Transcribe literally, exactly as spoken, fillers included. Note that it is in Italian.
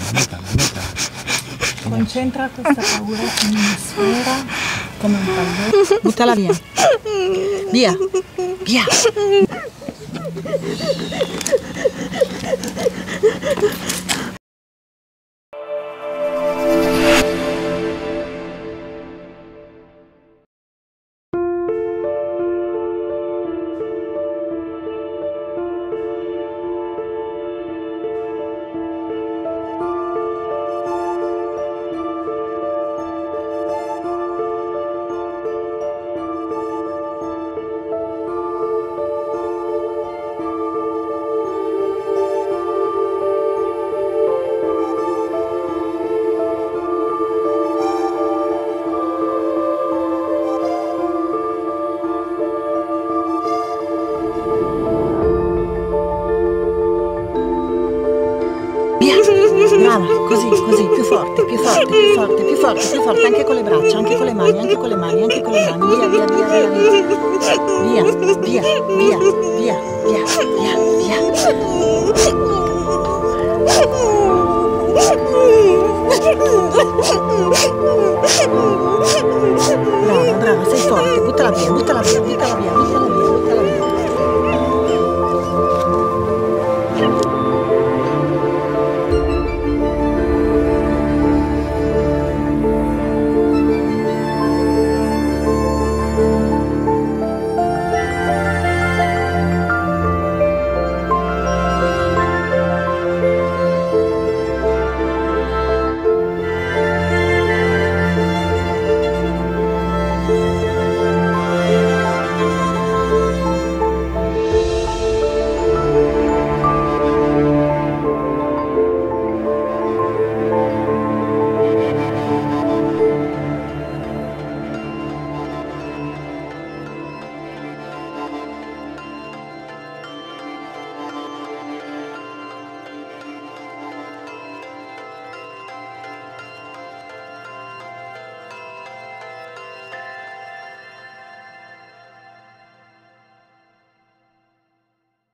mettala, mettala. Concentra questa paura in una sfera come un pallone. Buttala via. Via. Via. Brava, così, così, più forte, più forte, più forte, più forte, più forte, anche con le braccia, anche con le mani, anche con le mani, anche con le mani, via, via, via, via, via, via, via, via, via, via, via. Brava, brava, sei forte, buttala via, buttala via, buttala via.